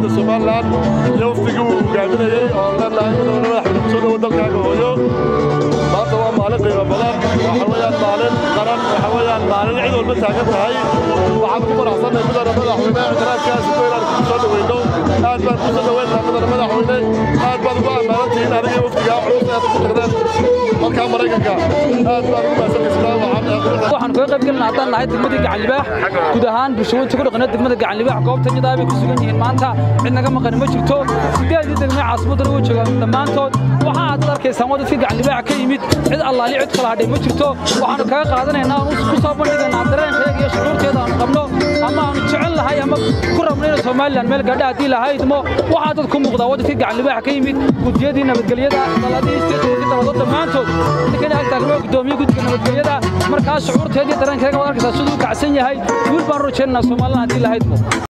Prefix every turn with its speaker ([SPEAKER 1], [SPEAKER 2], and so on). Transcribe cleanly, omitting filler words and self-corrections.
[SPEAKER 1] جمهورية الصوماليلاند يوفقوا قاعدين أولا لا يقدرون يحصلوا ودل كاجويو ما توا مالك قيمة بدر وحويان مالين قرن وحويان مالين عيد والمتاجر هاي وعبد برحصنا بدر بدر حوينا اعتراف كاس كويلا كسر وينو هاد بان كسر وينها بدر بدر حوينا هاد بان بقى مالتين هذه يوفقوا عروس هذا كتقدر marka Mareykanka aad baan ugu maasanaysaa
[SPEAKER 2] waxaan ka qayb galnaa haddaan nahay degmada Gacan Libaax guud ahaan bulshooyinka ku dhaqan degmada Gacan Libaax goobta nidaamka ku sugan yihiin maanta cid naga maqan ma jirto sideedii degmada caasimada lagu joogo dhamaantood waxa aad arkaysaan wadadka Gacan Libaax ka yimid cid allaali cid kala hadhay ma jirto waxaan kaga qaadanaynaa ku soo bandhiganaa dareenkayga iyo shucuurteeda aan qabno ama aan jecel lahay ama ku rabnayno Soomaaliland meel gaadha hadii lahayd mo waxa dad ku muuqda wadadka Gacan Libaax ka yimid gudiyadii nabadgelyada daladii isteedka dhamaantood لكن أكثر من قدومي قد كنا متجيدا مركز شعور تهدي ترى كذا وأنا كذا سدوا كعسني هاي يقول بنروح لنا سومالنا هذه لهاي